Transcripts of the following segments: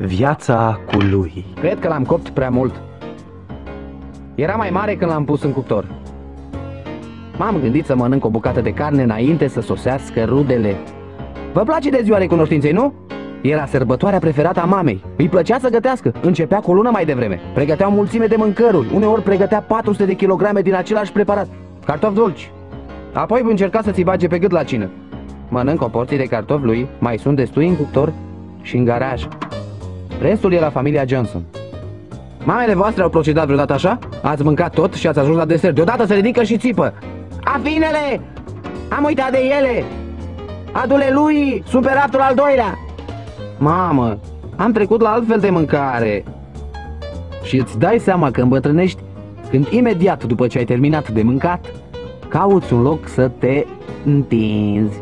Viața cu lui. Cred că l-am copt prea mult. Era mai mare când l-am pus în cuptor. M-am gândit să mănânc o bucată de carne înainte să sosească rudele. Vă place de ziua recunoștinței, nu? Era sărbătoarea preferată a mamei. Îi plăcea să gătească. Începea cu o lună mai devreme. Pregătea o mulțime de mâncăruri. Uneori pregătea 400 de kilograme din același preparat. Cartofi dulci. Apoi încerca să ți bage pe gât la cină. Mănânc o porție de cartofi lui. Mai sunt destui în cuptor și în garaj. Restul e la familia Johnson. Mamele voastre au procedat vreodată așa? Ați mâncat tot și ați ajuns la desert. Deodată se ridică și țipă. Afinele! Am uitat de ele! Adu-le lui! Superatul al doilea! Mamă, am trecut la altfel de mâncare. Și îți dai seama că îmbătrânești când imediat după ce ai terminat de mâncat cauți un loc să te întinzi.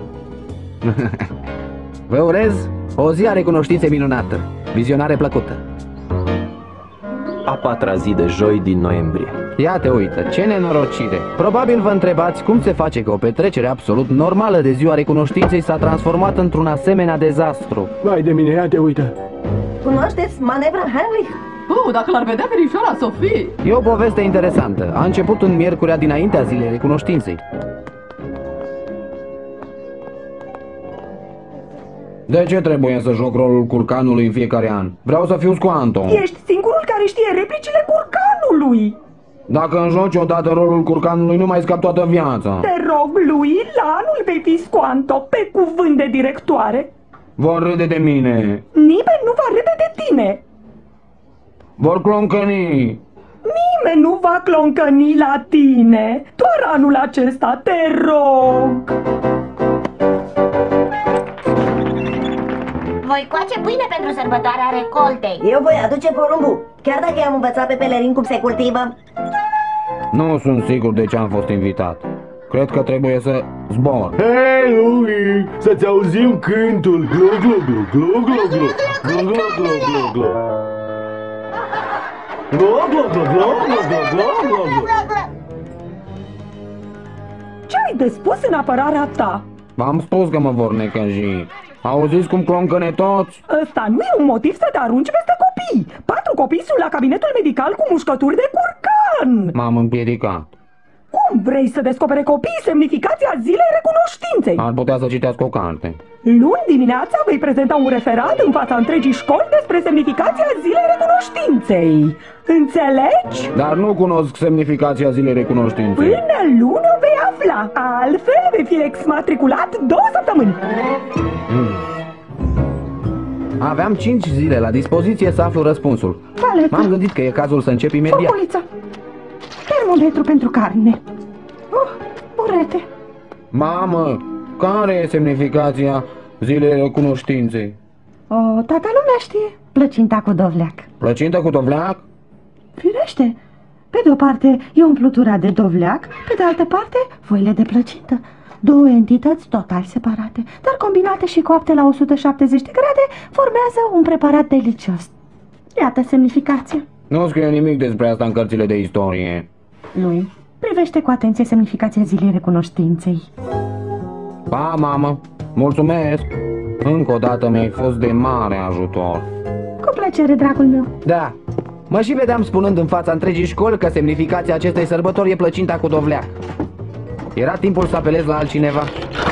Vă urez o zi a recunoștinței minunată. Vizionare plăcută. A patra zi de joi din noiembrie. Ia te uită, ce nenorocire. Probabil vă întrebați cum se face că o petrecere absolut normală de ziua recunoștinței s-a transformat într-un asemenea dezastru. Vai de mine, ia te uită. Cunoașteți manevra Heinrich? Dacă l-ar vedea verișoara Sofie! E o poveste interesantă. A început în miercurea dinaintea zilei recunoștinței. De ce trebuie să joc rolul curcanului în fiecare an? Vreau să fiu Squanto. Ești singurul care știe replicile curcanului. Dacă înjoci odată rolul curcanului, nu mai scap toată viața. Te rog, lui, la anul vei fi Squanto, pe cuvânt de directoare. Vor râde de mine. Nimeni nu va râde de tine. Vor cloncăni. Nimeni nu va cloncăni la tine. Doar anul acesta, te rog. Voi coace pâine pentru sărbătoarea recoltei. Eu voi aduce porumbul, chiar dacă i-am învățat pe pelerin cum se cultivă. Nu sunt sigur de ce am fost invitat. Cred că trebuie să zbor. Hei, lui, să-ți auzim cântul. Glu, glu, glu, glu, glu, glu. Glu, glu, glu, glu, glu. Glu, glu, glu, glu, glu, glu, glu, glu. Ce ai de spus în apărarea ta? V-am spus că mă vor necăji. Auziți cum cloncăne toți? Ăsta nu e un motiv să te arunci peste copii. 4 copii sunt la cabinetul medical cu mușcături de curcan. M-am împiedicat. Cum vrei să descopere copiii semnificația zilei recunoștinței? Ar putea să citească o carte. Luni dimineața vei prezenta un referat în fața întregii școli despre semnificația zilei recunoștinței. Înțelegi? Dar nu cunosc semnificația zilei recunoștinței. Până luni o vei afla. Altfel vei fi exmatriculat 2 săptămâni. Aveam 5 zile la dispoziție să aflu răspunsul. M-am gândit că e cazul să încep imediat. Furculiță. Termometru pentru carne. Burete. Mamă, care e semnificația zilei recunoștinței? Toată lumea știe. Plăcinta cu dovleac. Plăcintă cu dovleac? Firește. Pe de o parte e umplutura de dovleac, pe de altă parte foile de plăcintă. 2 entități total separate, dar combinate și coapte la 170 de grade, formează un preparat delicios. Iată semnificația. Nu scrie nimic despre asta în cărțile de istorie. Lui, privește cu atenție semnificația zilei recunoștinței. Pa, mamă, mulțumesc. Încă o dată mi-ai fost de mare ajutor. Cu plăcere, dragul meu. Da, mă și vedeam spunând în fața întregii școli că semnificația acestei sărbători e plăcinta cu dovleac. Era timpul să apelez la altcineva.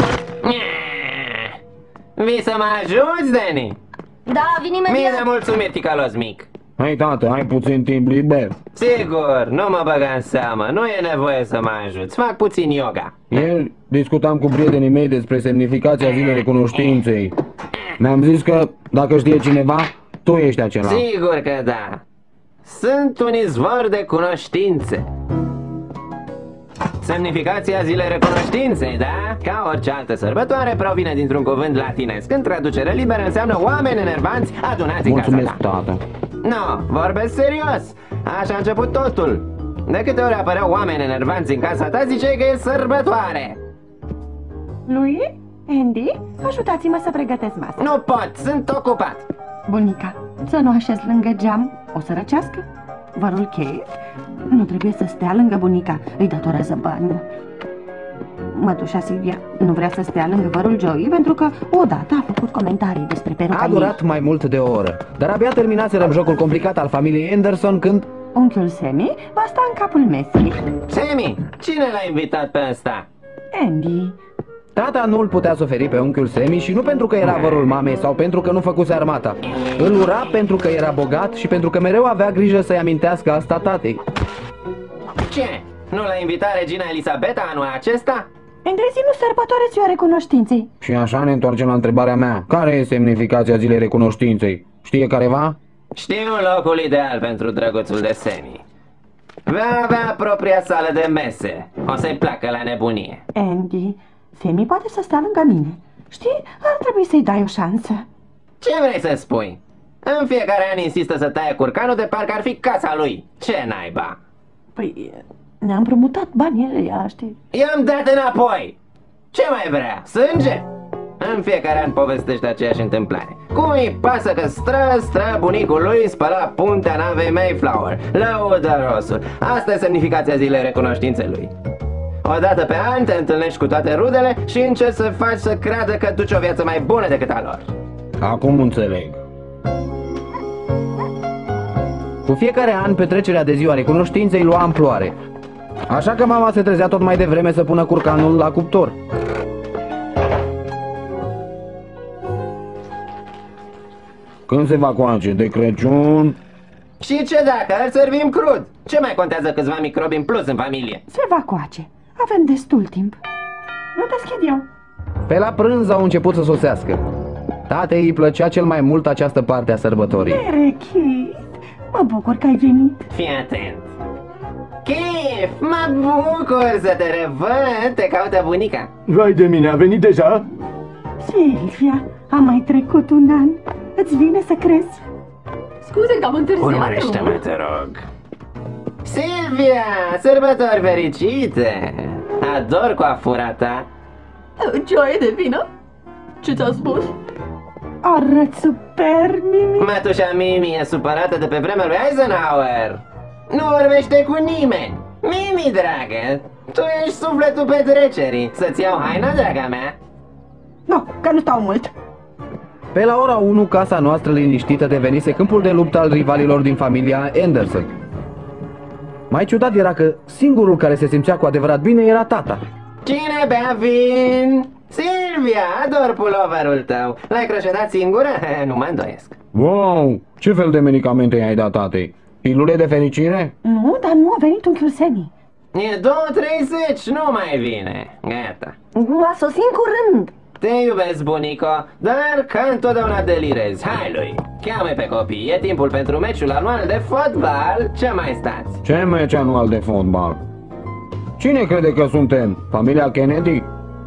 Vii să mă ajuți, Danny? Da, vin imediat. Mie de mulțumit, ticălos mic. Hai, tată, ai puțin timp liber? Sigur, nu mă băga în seamă, nu e nevoie să mă ajuți, fac puțin yoga. Ieri discutam cu prietenii mei despre semnificația zilei recunoștinței. Mi-am zis că, dacă știe cineva, tu ești acela. Sigur că da. Sunt un izvor de cunoștințe. Semnificația zilei recunoștinței, da? Ca orice altă sărbătoare, provine dintr-un cuvânt latinesc. În traducere liberă înseamnă oameni enervanți adunați în casa ta. Mulțumesc, tată. Nu, vorbesc serios. Așa a început totul. De câte ori apăreau oameni enervanți în casa ta, ziceai că e sărbătoare. Lui, Andy, ajutați-mă să pregătesc masa. Nu pot, sunt ocupat. Bunica, să nu așez lângă geam, o să răcească. Vărul Keith nu trebuie să stea lângă bunica, îi datorează bani. Mătușa Silvia nu vrea să stea lângă vărul Joey pentru că odată a făcut comentarii despre peruca A durat mai mult de o oră, dar abia terminaserăm jocul complicat al familiei Anderson când... Unchiul Sammy va sta în capul mesei. Sammy, cine l-a invitat pe ăsta? Andy. Tata nu îl putea suferi pe unchiul Sammy și nu pentru că era vărul mamei sau pentru că nu făcuse armata. Îl ura pentru că era bogat și pentru că mereu avea grijă să-i amintească asta tatei. Ce? Nu l-a invitat regina Elisabeta anul acesta? Englezii nu sărbătoare ziua recunoștinței. Și așa ne întoarcem la întrebarea mea. Care e semnificația zilei recunoștinței? Știe careva? Știu locul ideal pentru drăguțul de Sammy. Va avea propria sală de mese. O să-i placă la nebunie. Andy, Sammy poate să stea lângă mine. Știi, ar trebui să-i dai o șansă. Ce vrei să spui? În fiecare an insistă să taie curcanul de parcă ar fi casa lui. Ce naiba? Păi, ne-am împrumutat banii ăia, știi? I-am dat înapoi. Ce mai vrea? Sânge? În fiecare an povestește aceeași întâmplare. Cum îi pasă că stră bunicul lui spăla puntea navei Mayflower? Lăudă rosul. Asta e semnificația zilei recunoștinței lui. O dată pe an te întâlnești cu toate rudele și încerci să faci să creadă că duci o viață mai bună decât a lor. Acum înțeleg. Cu fiecare an, petrecerea de ziua recunoștinței lua amploare. Așa că mama se trezea tot mai devreme să pună curcanul la cuptor. Când se va coace? De Crăciun? Și ce dacă îl servim crud? Ce mai contează câțiva microbi în plus în familie? Se va coace. Avem destul timp. Nu deschid eu. Pe la prânz au început să sosească. Tatei îi plăcea cel mai mult această parte a sărbătorii. Erechit, mă bucur că ai venit. Fii atent. Chef, mă bucur să te revăd, te caută bunica. Vai de mine, a venit deja? Silvia, a mai trecut un an. Îți vine să crezi? Scuze că am întârziat. Urmărește-mă, te rog. Silvia, sărbători fericite. Ador coafura ta. Joey, de vină? Ce ți-a spus? Arăți super, Mimi. Mătușa Mimi e supărată de pe vremea lui Eisenhower. Nu vorbește cu nimeni. Mimi, dragă, tu ești sufletul petrecerii. Să-ți iau haina, draga mea? Nu, că nu stau mult. Pe la ora 1, casa noastră liniștită devenise câmpul de luptă al rivalilor din familia Anderson. Mai ciudat era că singurul care se simțea cu adevărat bine era tata. Cine bea vin? Silvia, ador puloverul tău. L-ai croșetat singură? Nu mă îndoiesc. Wow, ce fel de medicamente i-ai dat tatei? Pilule de fericire? Nu, dar nu a venit unchiul Sammy. E 2:30, nu mai vine. Gata. A sosit în curând. Te iubesc, bunico, dar ca întotdeauna delirezi. Hai lui, cheamă pe copii, e timpul pentru meciul anual de fotbal. Ce mai stați? Ce meci anual de fotbal? Cine crede că suntem? Familia Kennedy?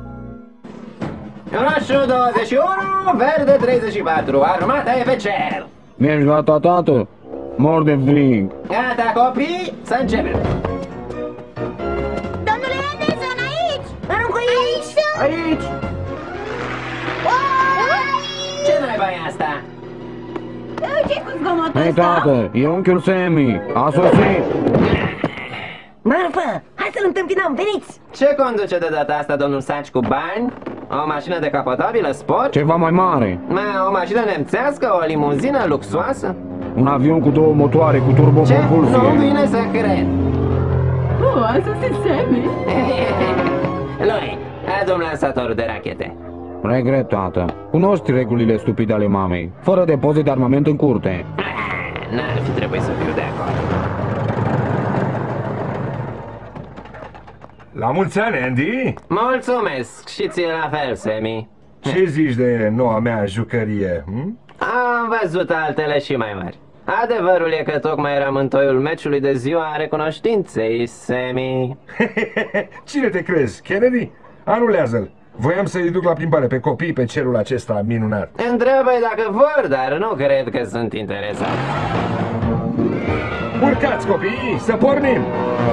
Roșu 21, verde 34, armata e pe cer. Ești gata, tată? Mor de frig. Gata, copii, să începem. Domnule Anderson, aici! Aruncă aici! Aici! Ce naiba e asta? Ce cu zgomotul Hei, ăsta? tată, e unchiul Sammy. A sosit. Marfă, hai să-l întâmpinăm, veniți! Ce conduce de data asta domnul Saci cu bani? O mașină decapotabilă sport? Ceva mai mare. O mașină nemțească? O limuzină luxoasă? Un avion cu 2 motoare, cu Ce? turbopropulsie. Nu vine să cred. A sosit Sammy. Lui, adu-mi lansatorul de rachete. Regret, tată. Cunoști regulile stupide ale mamei. Fără depozit de armament în curte. N-ar fi trebuit să fiu de acord. La mulți ani, Andy! Mulțumesc și ție la fel, Sammy. Ce zici de noua mea jucărie? Hm? Am văzut altele și mai mari. Adevărul e că tocmai eram în toiul meciului de ziua recunoștinței, Sammy. Cine te crezi, Kennedy? Anulează-l! Voiam să-i duc la plimbare pe copii pe cerul acesta minunat. Întreabă-i dacă vor, dar nu cred că sunt interesat. Urcați, copii, să pornim!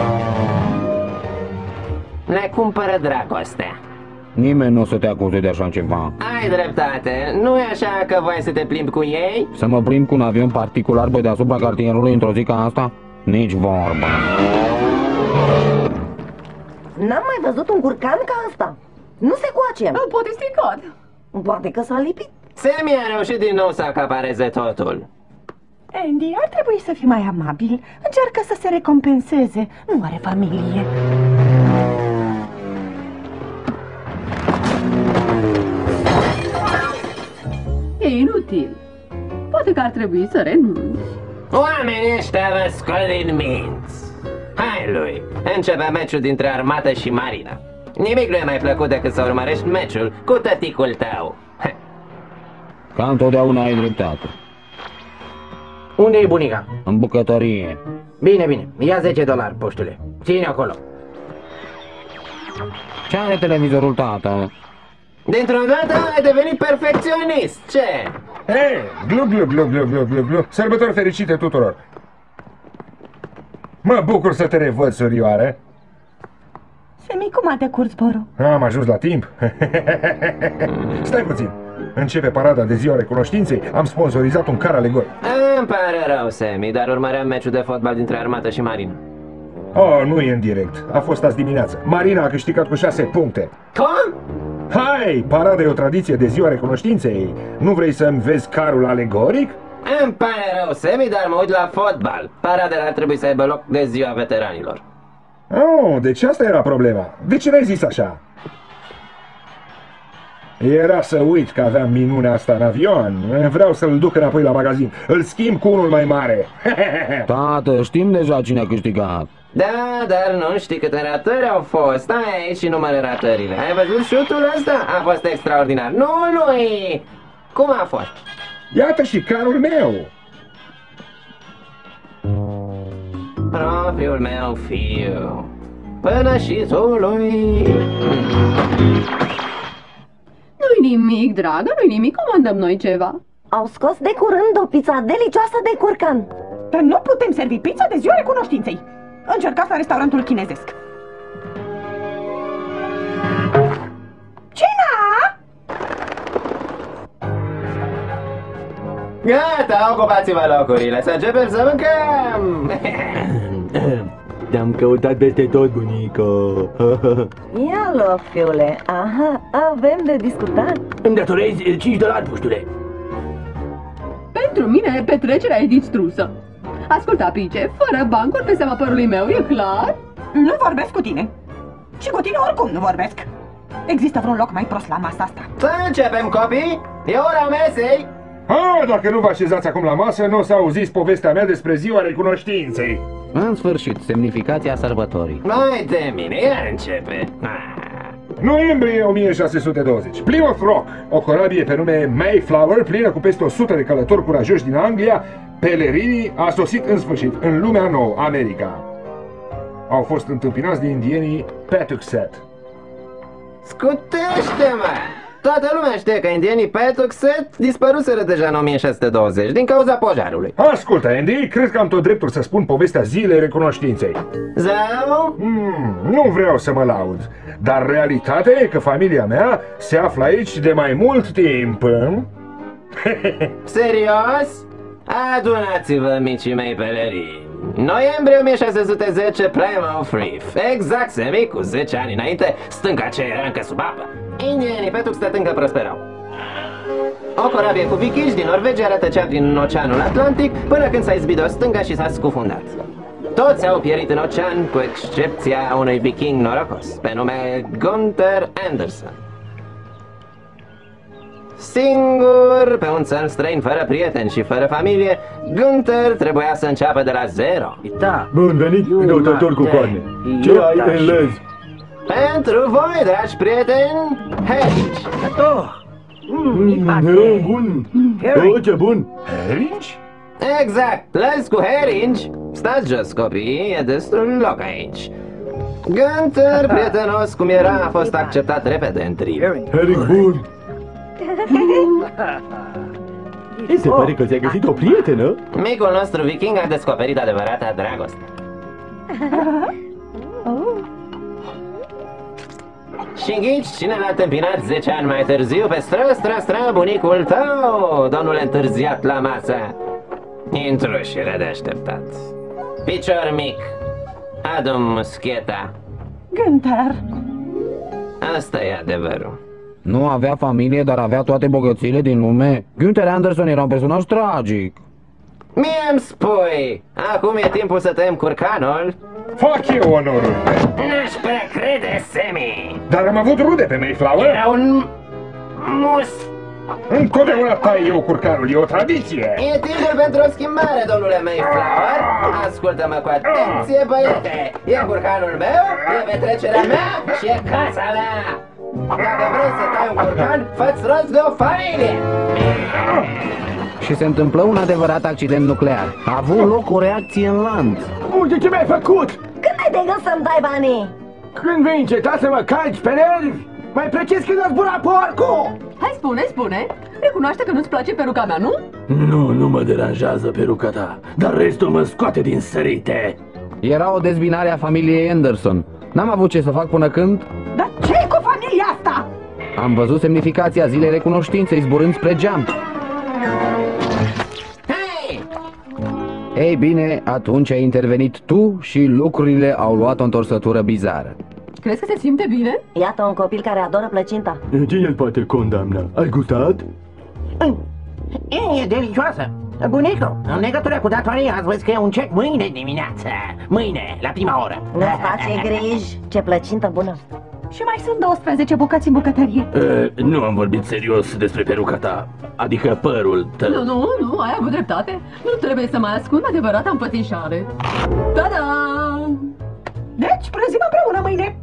Ne cumpără dragostea. Nimeni nu o să te acuze de așa ceva. Ai dreptate, nu e așa că voi să te plimbi cu ei? Să mă plimb cu un avion particular pe deasupra cartierului într-o zi ca asta? Nici vorba. N-am mai văzut un curcan ca ăsta. Nu se coace. Poate stricat. Poate că s-a lipit. Sammy a reușit din nou să acapareze totul. Andy, ar trebui să fii mai amabil. Încearcă să se recompenseze. Nu are familie. E inutil. Poate că ar trebui să renunți. Oamenii ăștia vă scol din minți. Hai lui, începe meciul dintre armată și marină. Nimic nu e mai plăcut decât să urmărești meciul cu tăticul tău. Ca întotdeauna ai dreptate. Unde e bunica? În bucătărie. Bine, bine, ia $10, puștule. Ține acolo. Ce are televizorul, tată? Dintr-o dată ai devenit perfecționist, ce? Hei, glu, glu, glu, glu, glu, glu, glu. Sărbători fericite tuturor. Mă bucur să te revăd, surioare. Sammy, cum a decurs zborul? Am ajuns la timp. Stai puțin. Începe parada de ziua recunoștinței. Am sponsorizat un car alegoric. Îmi pare rău, Sammy, dar urmăream meciul de fotbal dintre armată și marină. Oh, nu e în direct. A fost azi dimineață. Marina a câștigat cu 6 puncte. Cum? Hai, parada e o tradiție de ziua recunoștinței. Nu vrei să-mi vezi carul alegoric? Îmi pare rău, Sammy, dar mă uit la fotbal. Paradele ar trebui să aibă loc de ziua veteranilor. Oh, deci asta era problema. De ce n-ai zis așa? Era să uit că aveam minunea asta în avion. Vreau să-l duc înapoi la magazin. Îl schimb cu unul mai mare. Tată, știm deja cine a câștigat. Da, dar nu știi câte ratări au fost. Stai aici și numără ratările. Ai văzut șutul ăsta? A fost extraordinar. Nu, lui! Cum a fost? Iată și carul meu. Propriul meu fiu. Până și lui. Nu-i nimic, dragă, nu-i nimic, comandăm noi ceva. Au scos de curând o pizza delicioasă de curcan. Dar nu putem servi pizza de ziua recunoștinței. Încercați la restaurantul chinezesc. Cina! Gata, ocupați-vă locurile, să începem să mâncăm! Te-am căutat peste tot, bunică. Ia loc, fiule. Aha, avem de discutat. Îmi datorezi $5, puștule. Pentru mine, petrecerea e distrusă. Asculta, Pice, fără bancuri pe seama părului meu, e clar? Nu vorbesc cu tine. Și cu tine oricum nu vorbesc. Există vreun loc mai prost la masa asta? Să începem, copii! E ora mesei! Dacă nu vă așezați acum la masă, nu o să auziți povestea mea despre ziua recunoștinței. În sfârșit, semnificația sărbătorii. Mai de mine, ia începe! Noiembrie 1620. Plymouth Rock, o corabie pe nume Mayflower, plină cu peste 100 de călători curajoși din Anglia, pelerinii, a sosit în sfârșit în lumea nouă, America. Au fost întâmpinați de indienii Patuxet. Scutește-mă! Toată lumea știe că indienii Patuxet dispăruseră deja în 1620 din cauza pojarului. Ascultă, Andy, cred că am tot dreptul să spun povestea zilei recunoștinței. Zău? Nu vreau să mă laud, dar realitatea e că familia mea se află aici de mai mult timp. Serios? Adunați-vă, micii mei pelerini. Noiembrie 1610, Plymouth Reef. Exact, Sammy, cu 10 ani înainte, stânga ce era încă sub apă. Indienii Patuxet încă prosperau. O corabie cu vikingi din Norvegia rătăcea prin Oceanul Atlantic până când s-a izbit o stânga și s-a scufundat. Toți au pierit în ocean, cu excepția unui viking norocos, pe nume Gunther Anderson. Singur, pe un țăr străin, fără prieteni și fără familie, Gunther trebuia să înceapă de la zero. Da. Bun venit, căutător cu coarne. Ce ai în lăzi? Pentru voi, dragi prieteni, Herinci. Bun. Oh, ce bun. Herinci? Exact, lăzi cu herinci. Stați jos, copii, e destul loc aici. Gunther, prietenos cum era, a fost acceptat repede în trio. Hering bun. Se pare că ți-ai găsit o prietenă? Micul nostru viking a descoperit adevărata dragoste. Și ghici cine l-a întâmpinat 10 ani mai târziu pe stră, bunicul tău, domnul întârziat la masă. Intrușile de așteptat. Picior mic, adu-mi muscheta. Günther. Asta e adevărul. Nu avea familie, dar avea toate bogățiile din lume. Günther Anderson era un personaj tragic. Mie îmi spui, acum e timpul să tăiem curcanul? Fac eu onorul. N-aș prea crede, Sammy. Dar am avut rude pe Mayflower. Era un mus. Întotdeauna tai eu curcanul, e o tradiție. E timpul pentru o schimbare, domnule Mayflower. Ascultă-mă cu atenție, băiete. E curcanul meu, e petrecerea mea și e casa mea. Dacă vrei să tai un curcan, fă-ți rost de o familie. Și se întâmplă un adevărat accident nuclear. A avut loc o reacție în lanț. Uite ce mi-ai făcut! Când ai de gând să-mi dai banii? Când vei înceta să mă calci pe nervi? Mai precis când a zburat porcul! Hai, spune, recunoaște că nu-ți place peruca mea, nu? Nu mă deranjează peruca ta, dar restul mă scoate din sărite. Era o dezbinare a familiei Anderson. N-am avut ce să fac până când Dar ce cu familia asta? am văzut semnificația zilei recunoștinței zburând spre geam. Hei! Ei bine, atunci ai intervenit tu și lucrurile au luat o întorsătură bizară. Crezi că se simte bine? Iată un copil care adoră plăcinta. Cine îl poate condamna? Ai gustat? E delicioasă. Bunicu, în legătură cu datoria, ați văzut că e un cec mâine dimineață. Mâine, la prima oră. Nu-ți face griji, ce plăcintă bună. Și mai sunt 12 bucăți în bucătărie. Nu am vorbit serios despre peruca ta, adică părul tău. Nu, ai avut dreptate. Nu trebuie să mai ascund adevărata împățișare. Ta-da! Deci, prăzim împreună mâine.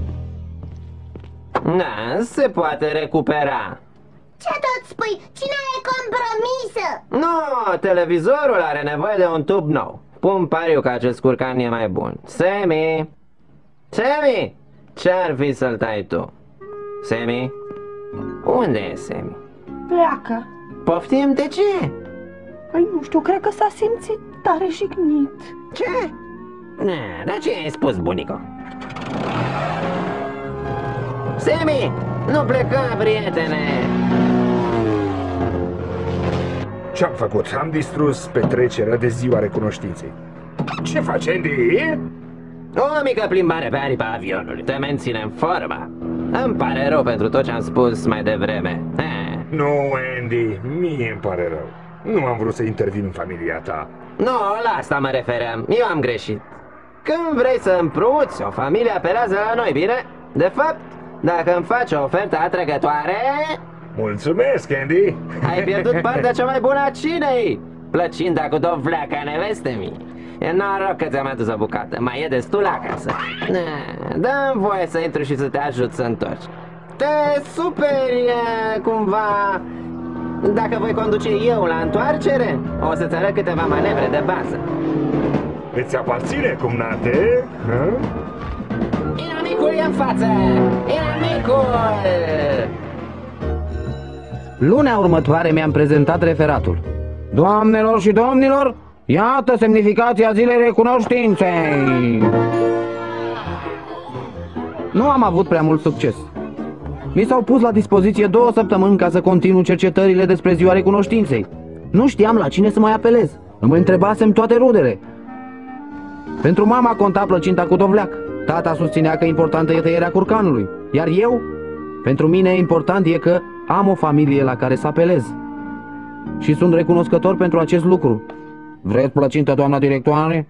Da, se poate recupera. Ce tot spui? Cine e compromisă? Nu, televizorul are nevoie de un tub nou. Pun pariu că acest curcan e mai bun. Sammy! Sammy! Ce-ar fi să-l tai tu? Sammy? Unde e Sammy? Pleacă. Poftim, de ce? Păi nu știu, cred că s-a simțit tare jignit. Ce? Dar ce ai spus, bunico? Sammy! Nu pleca, prietene! Ce-am făcut? Am distrus petrecerea de ziua recunoștinței. Ce faci, Andy? O mică plimbare pe aripa avionului. Te menține în formă. Îmi pare rău pentru tot ce am spus mai devreme. Nu, Andy, mie îmi pare rău. Nu am vrut să intervin în familia ta. Nu, la asta mă refeream. Eu am greșit. Când vrei să împrumuți, o familie apelează la noi, bine? De fapt, dacă îmi faci o ofertă atrăgătoare... Mulțumesc, Andy! Ai pierdut partea cea mai bună a cinei! Plăcinta cu dovleaca neveste-mi. E noroc că ți-am adus o bucată. Mai e destul acasă. Dă-mi voie să intru și să te ajut să întorci. Te superi cumva dacă voi conduce eu la întoarcere? O să-ți arăt câteva manevre de bază. Îți aparține, cumnate? Inamicul e în față! Inamicul! Lunea următoare mi-am prezentat referatul. Doamnelor și domnilor, iată semnificația zilei recunoștinței. Nu am avut prea mult succes. Mi s-au pus la dispoziție 2 săptămâni ca să continu cercetările despre ziua recunoștinței. Nu știam la cine să mai apelez. Îmi întrebasem toate rudele. Pentru mama conta plăcinta cu dovleac. Tata susținea că importantă e tăierea curcanului. Iar eu? Pentru mine important e că am o familie la care să apelez. Și sunt recunoscător pentru acest lucru. Vreți plăcintă, doamna directoare?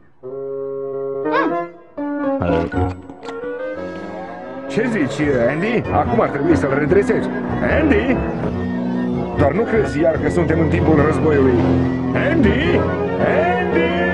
Ce zici, Andy? Acum ar trebui să-l redresezi. Andy? Doar nu crezi iar că suntem în timpul războiului. Andy? Andy?